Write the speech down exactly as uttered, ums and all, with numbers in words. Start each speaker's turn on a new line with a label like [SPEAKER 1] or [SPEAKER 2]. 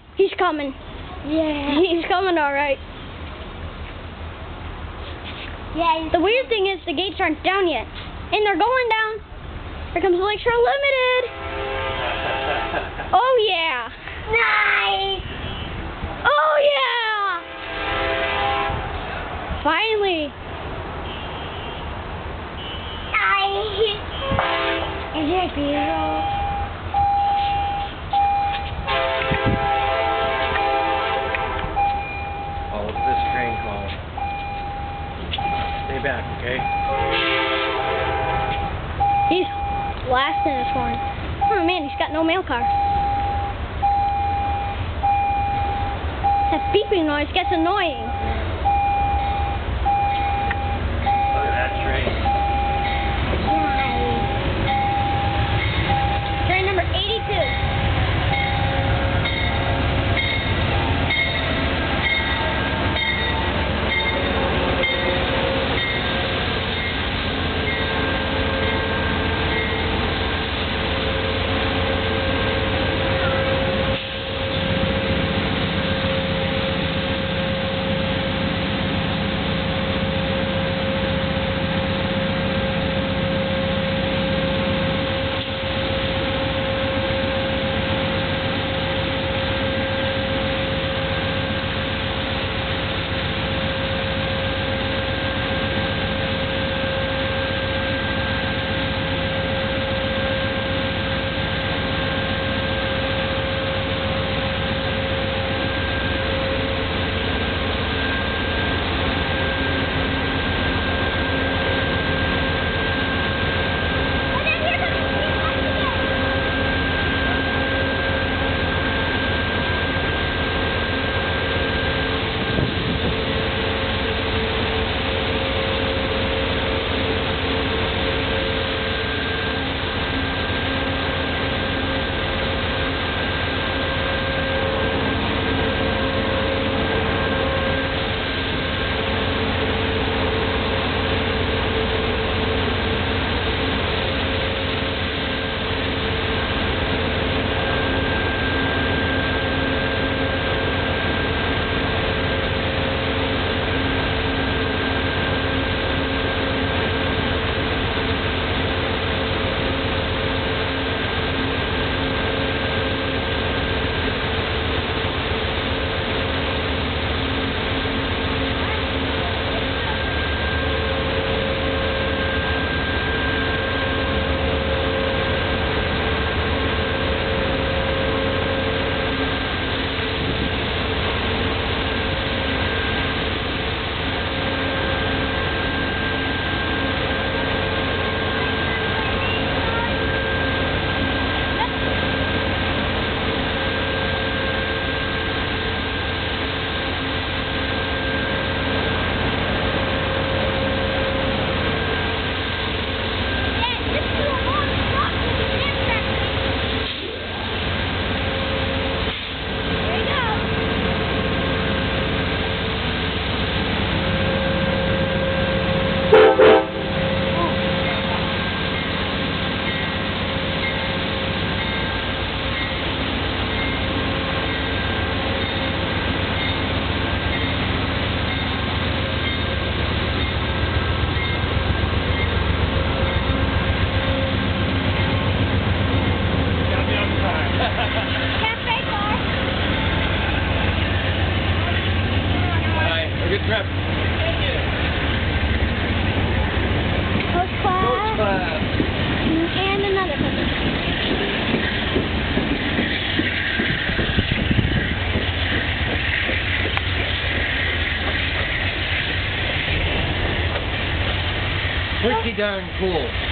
[SPEAKER 1] He's coming.
[SPEAKER 2] Yeah.
[SPEAKER 1] He's coming all right.
[SPEAKER 2] Yeah.
[SPEAKER 1] The weird thing is the gates aren't down yet. And they're going down. Here comes the Lakeshore Limited. Oh, yeah.
[SPEAKER 2] Nice.
[SPEAKER 1] Oh, yeah. Finally.
[SPEAKER 2] Nice. Is it beautiful?
[SPEAKER 3] Oh, look at this train call. Stay back, okay?
[SPEAKER 1] He's blasting this horn. Oh man, he's got no mail car. That beeping noise gets annoying.
[SPEAKER 3] Look at that train.
[SPEAKER 2] Nice.
[SPEAKER 1] Train number eighty-two.
[SPEAKER 3] Good trip.
[SPEAKER 1] Coach class.
[SPEAKER 3] Coach class.
[SPEAKER 1] And another person.
[SPEAKER 3] Pretty darn cool.